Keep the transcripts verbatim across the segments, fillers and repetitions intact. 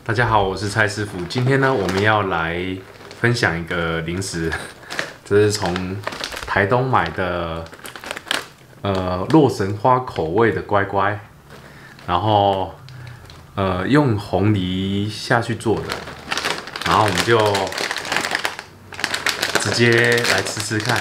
大家好，我是蔡师傅。今天呢，我们要来分享一个零食，这是从台东买的，呃，洛神花口味的乖乖，然后呃用红梨下去做的，然后我们就直接来吃吃看。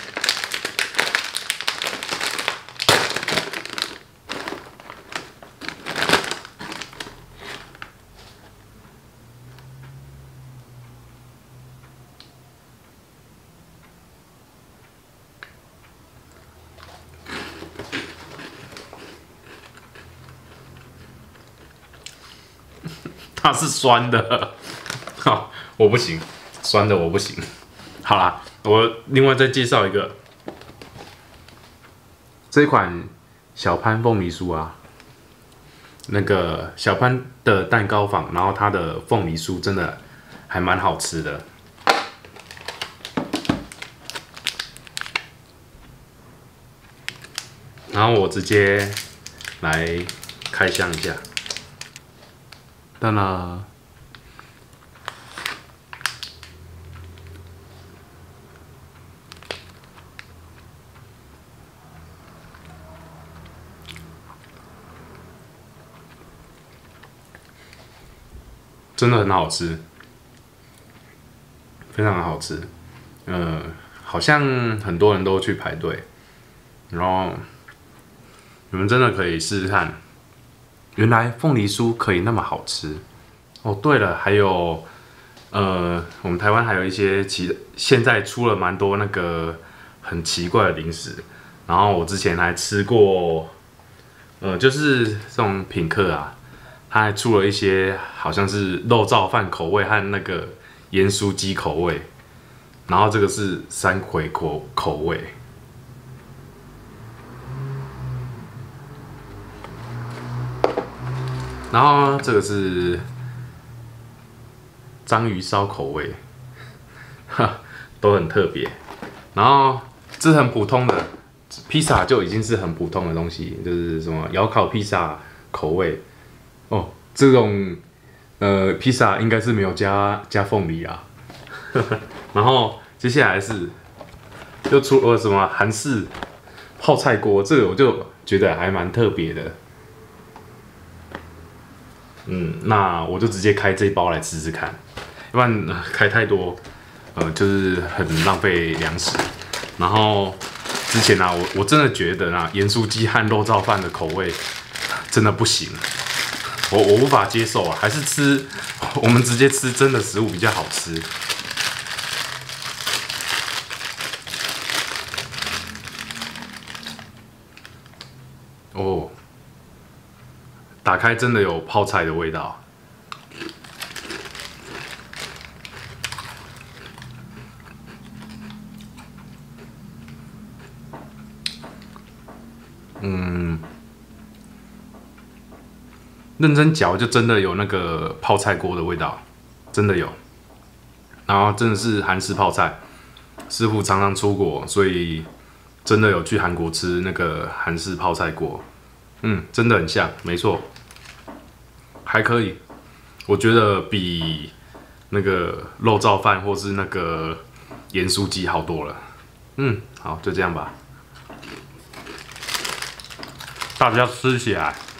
它是酸的，好，我不行，酸的我不行。好啦，我另外再介绍一个，这款小潘凤梨酥啊，那个小潘的蛋糕坊，然后它的凤梨酥真的还蛮好吃的。然后我直接来开箱一下。当然，真的很好吃，非常的好吃。呃，好像很多人都去排队，然后你们真的可以试试看。原来凤梨酥可以那么好吃哦！对了，还有，呃，我们台湾还有一些其现在出了蛮多那个很奇怪的零食，然后我之前还吃过，呃，就是这种品客啊，他还出了一些好像是肉燥饭口味和那个盐酥鸡口味，然后这个是山葵口口味。然后这个是章鱼烧口味，哈，都很特别。然后这是很普通的披萨，就已经是很普通的东西，就是什么窑烤披萨口味。哦，这种呃披萨应该是没有加加凤梨啊。然后接下来是又出了什么韩式泡菜锅，这个我就觉得还蛮特别的。嗯，那我就直接开这一包来吃吃看，要不然、呃、开太多，呃，就是很浪费粮食。然后之前啊，我我真的觉得啊，盐酥鸡和肉燥饭的口味真的不行，我我无法接受啊，还是吃我们直接吃真的食物比较好吃。哦。打开真的有泡菜的味道，嗯，认真嚼就真的有那个泡菜锅的味道，真的有。然后真的是韩式泡菜，师傅常常出国，所以真的有去韩国吃那个韩式泡菜锅，嗯，真的很像，没错。还可以，我觉得比那个肉燥饭或是那个盐酥鸡好多了。嗯，好，就这样吧，大家吃起来。